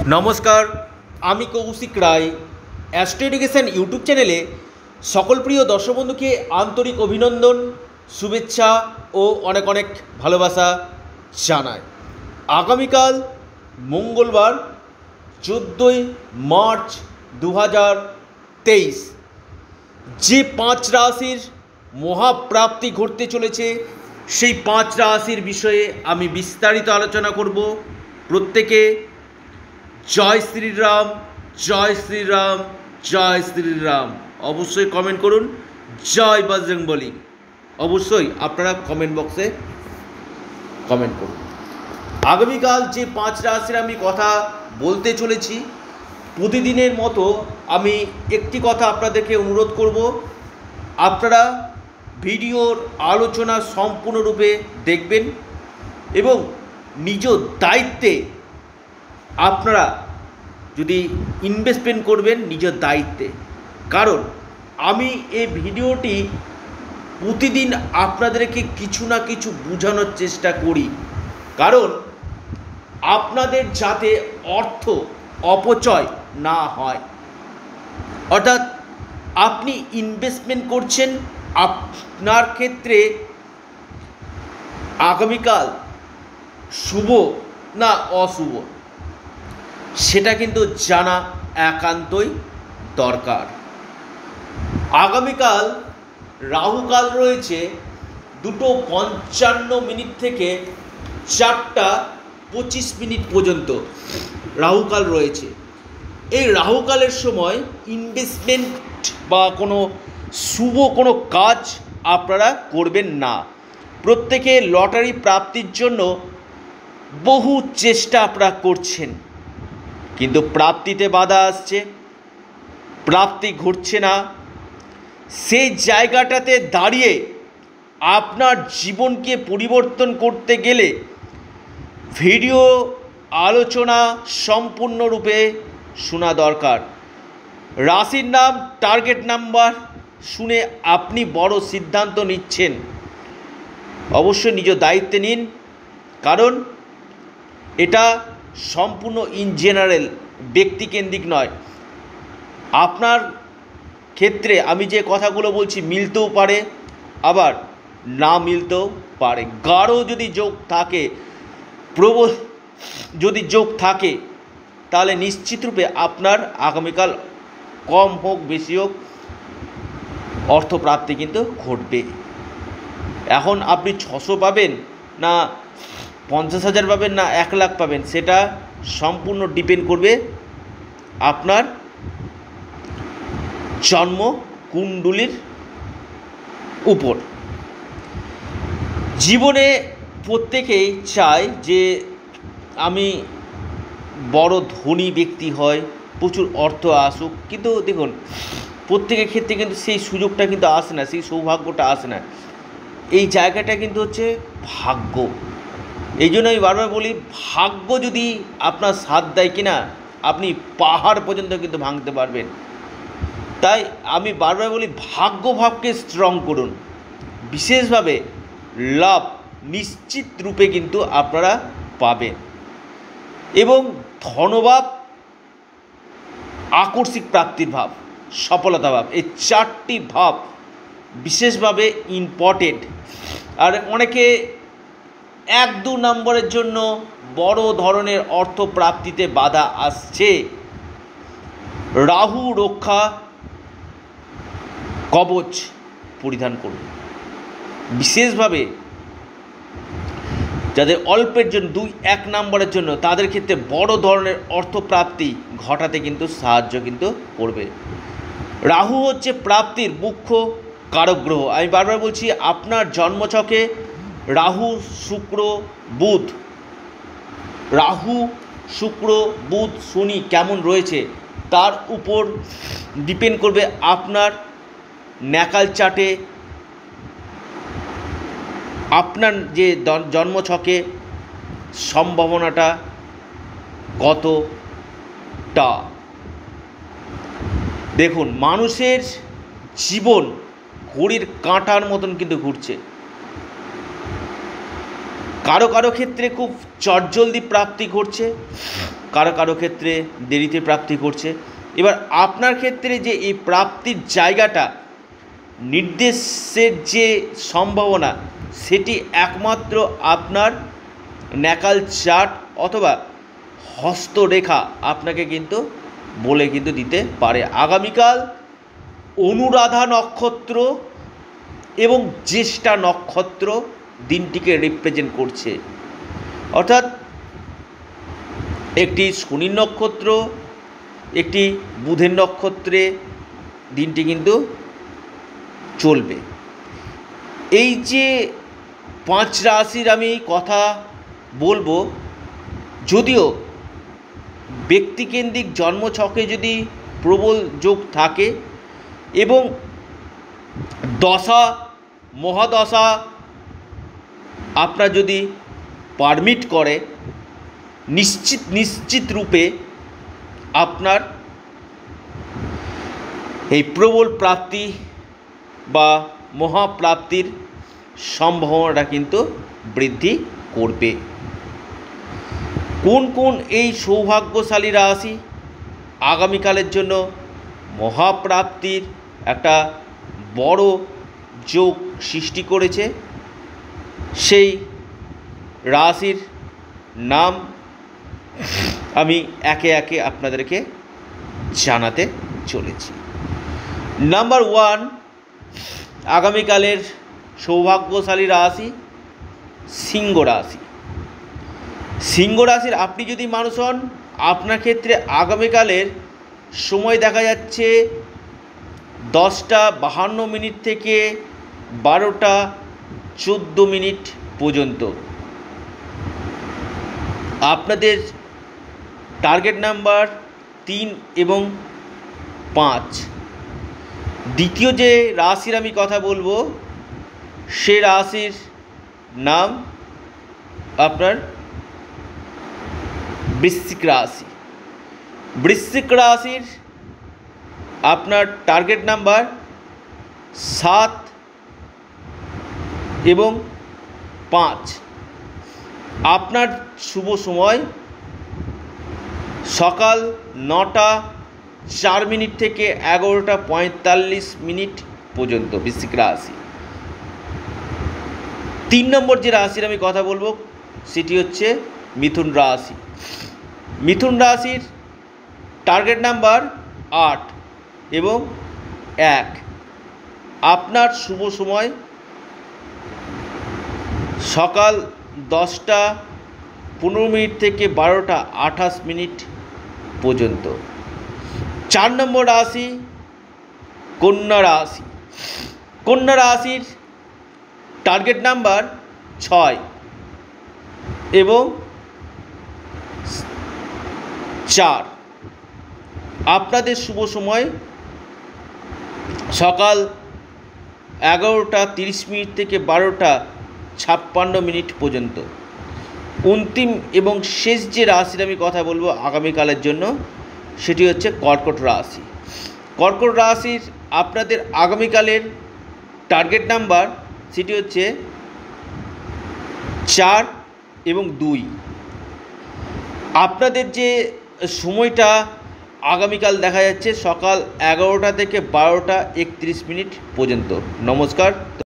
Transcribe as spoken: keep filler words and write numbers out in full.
নমস্কার, আমি Koushik Roy. Astro education YouTube চ্যানেলে সকল প্রিয় দর্শক বন্ধুকে আন্তরিক অভিনন্দন, শুভেচ্ছা ও অনেক অনেক ভালোবাসা জানাই। আগামীকাল মঙ্গলবার চোদ্দোই মার্চ দু হাজার তেইশ যে পাঁচ রাশির মহাপ্রাপ্তি ঘটতে চলেছে সেই পাঁচ রাশির বিষয়ে আমি বিস্তারিত আলোচনা করব। প্রত্যেকে জয় শ্রীরাম, জয় শ্রীরাম, জয় শ্রীরাম। অবশ্যই কমেন্ট করুন জয় বজরংবলী। অবশ্যই আপনারা কমেন্ট বক্সে কমেন্ট করুন। আগামীকাল যে পাঁচ রাশির আমি কথা বলতে চলেছি, প্রতিদিনের মতো আমি একটি কথা আপনাদেরকে অনুরোধ করব, আপনারা ভিডিওর আলোচনা সম্পূর্ণরূপে দেখবেন এবং নিজ দায়িত্বে আপনারা যদি ইনভেস্টমেন্ট করবেন নিজ দায়িত্বে। কারণ আমি এই ভিডিওটি প্রতিদিন আপনাদেরকে কিছু না কিছু বোঝানোর চেষ্টা করি, কারণ আপনাদের যাতে অর্থ অপচয় না হয়। অর্থাৎ আপনি ইনভেস্টমেন্ট করছেন, আপনার ক্ষেত্রে আগামীকাল শুভ না অশুভ সেটা কিন্তু জানা একান্তই দরকার। আগামীকাল রাহুকাল রয়েছে দুটো পঞ্চান্ন মিনিট থেকে চারটা পঁচিশ মিনিট পর্যন্ত রাহুকাল রয়েছে। এই রাহুকালের সময় ইনভেস্টমেন্ট বা কোনো শুভ কোনো কাজ আপনারা করবেন না। প্রত্যেকে লটারি প্রাপ্তির জন্য বহু চেষ্টা আপনারা করছেন, কিন্তু প্রাপ্তিতে বাধা আসছে, প্রাপ্তি ঘটছে না। সেই জায়গাটাতে দাঁড়িয়ে আপনার জীবনকে পরিবর্তন করতে গেলে ভিডিও আলোচনা সম্পূর্ণরূপে শোনা দরকার। রাশির নাম, টার্গেট নাম্বার শুনে আপনি বড় সিদ্ধান্ত নিচ্ছেন, অবশ্যই নিজ দায়িত্বে নিন, কারণ এটা সম্পূর্ণ ইন জেনারেল, ব্যক্তিকেন্দ্রিক নয়। আপনার ক্ষেত্রে আমি যে কথাগুলো বলছি মিলতেও পারে, আবার না মিলতেও পারে। গাঢ় যদি যোগ থাকে, প্রবল যদি যোগ থাকে, তাহলে নিশ্চিতরূপে আপনার আগামীকাল কম হোক বেশি হোক অর্থপ্রাপ্তি কিন্তু ঘটবে। এখন আপনি ছশো পাবেন না পঞ্চাশ হাজার পাবেন না এক লাখ পাবেন, সেটা সম্পূর্ণ ডিপেন্ড করবে আপনার জন্ম কুণ্ডলীর উপর। জীবনে প্রত্যেকেই চায় যে আমি বড় ধনী ব্যক্তি হয়, প্রচুর অর্থ আসুক, কিন্তু দেখুন প্রত্যেকের ক্ষেত্রে কিন্তু সেই সুযোগটা কিন্তু আসে না, সেই সৌভাগ্যটা আসে না। এই জায়গাটা কিন্তু হচ্ছে ভাগ্য। এই জন্য আমি বারবার বলি, ভাগ্য যদি আপনার সাথ দেয় কিনা আপনি পাহাড় পর্যন্ত কিন্তু ভাঙতে পারবেন। তাই আমি বারবার বলি, ভাগ্য ভাবকে স্ট্রং করুন, বিশেষভাবে লাভ নিশ্চিত রূপে কিন্তু আপনারা পাবেন। এবং ধনভাব, আকস্মিক প্রাপ্তির ভাব, সফলতা ভাব, এই চারটি ভাব বিশেষভাবে ইম্পর্টেন্ট। আর অনেকে এক দু নম্বরের জন্য বড় ধরনের অর্থ প্রাপ্তিতে বাধা আসছে। রাহু রক্ষা কবচ পরিধান করুন, বিশেষভাবে যাদের অল্পের জন্য, দুই এক নম্বরের জন্য, তাদের ক্ষেত্রে বড় ধরনের অর্থপ্রাপ্তি ঘটাতে কিন্তু সাহায্য কিন্তু করবে। রাহু হচ্ছে প্রাপ্তির মুখ্য কারক গ্রহ। আমি বারবার বলছি, আপনার জন্মছকে রাহু, শুক্র, বুধ, রাহু, শুক্র, বুধ, শনি কেমন রয়েছে তার উপর ডিপেন্ড করবে আপনার ন্যাকাল চার্টে আপনার যে জন্মছকে সম্ভাবনাটা কতটা। দেখুন, মানুষের জীবন ঘড়ির কাঁটার মতন কিন্তু ঘুরছে। কারো কারো ক্ষেত্রে খুব চটজলদি প্রাপ্তি ঘটছে, কারো কারো ক্ষেত্রে দেরিতে প্রাপ্তি ঘটছে। এবার আপনার ক্ষেত্রে যে এই প্রাপ্তির জায়গাটা, নির্দেশের যে সম্ভাবনা, সেটি একমাত্র আপনার ন্যাকাল চার্ট অথবা হস্তরেখা আপনাকে কিন্তু বলে কিন্তু দিতে পারে। আগামীকাল অনুরাধা নক্ষত্র এবং জ্যেষ্ঠা নক্ষত্র দিনটিকে রিপ্রেজেন্ট করছে, অর্থাৎ একটি শনির নক্ষত্র, একটি বুধের নক্ষত্রে দিনটি কিন্তু চলবে। এই যে পাঁচ রাশির আমি কথা বলবো, যদিও ব্যক্তিকেন্দ্রিক জন্মছকে যদি প্রবল যোগ থাকে এবং দশা মহাদশা আপনার যদি পারমিট করে, নিশ্চিত নিশ্চিত রূপে আপনার এই প্রবল প্রাপ্তি বা মহাপ্রাপ্তির সম্ভাবনাটা কিন্তু বৃদ্ধি করবে। কোন কোন এই সৌভাগ্যশালী রাশি আগামীকালের জন্য মহাপ্রাপ্তির একটা বড় যোগ সৃষ্টি করেছে, সেই রাশির নাম আমি একে একে আপনাদেরকে জানাতে চলেছি। নাম্বার ওয়ান, আগামীকালের সৌভাগ্যশালী রাশি সিংহ রাশি। সিংহ রাশির আপনি যদি মানুষ হন, আপনার ক্ষেত্রে আগামীকালের সময় দেখা যাচ্ছে দশটা বাহান্ন মিনিট থেকে বারোটা চোদ্দো মিনিট পর্যন্ত। আপনাদের টার্গেট নাম্বার তিন এবং পাঁচ। দ্বিতীয় যে রাশির আমি কথা বলবো, সে রাশির নাম আপনার বৃশ্চিক রাশি। বৃশ্চিক রাশির আপনার টার্গেট নাম্বার সাত এবং পাঁচ। আপনার শুভ সময় সকাল নটা চার মিনিট থেকে এগারোটা পঁয়তাল্লিশ মিনিট পর্যন্ত বৃশ্চিক রাশি। তিন নম্বর যে রাশির আমি কথা বলবো, সেটি হচ্ছে মিথুন রাশি। মিথুন রাশির টার্গেট নাম্বার আট এবং এক। আপনার শুভ সময় সকাল দশটা পনেরো মিনিট থেকে বারোটা আঠাশ মিনিট পর্যন্ত। চার নম্বর রাশি কন্যা রাশি। কন্যা রাশির টার্গেট নাম্বার ছয় এবং চার। আপনাদের শুভ সময় সকাল এগারোটা তিরিশ মিনিট থেকে বারোটা ছাপ্পান্ন মিনিট পর্যন্ত। অন্তিম এবং শেষ যে রাশির আমি কথা বলবো আগামীকালের জন্য, সেটি হচ্ছে কর্কট রাশি। কর্কট রাশির আপনাদের আগামীকালের টার্গেট নাম্বার সেটি হচ্ছে চার এবং দুই। আপনাদের যে সময়টা আগামীকাল দেখা যাচ্ছে সকাল এগারোটা থেকে বারোটা একত্রিশ মিনিট পর্যন্ত। নমস্কার।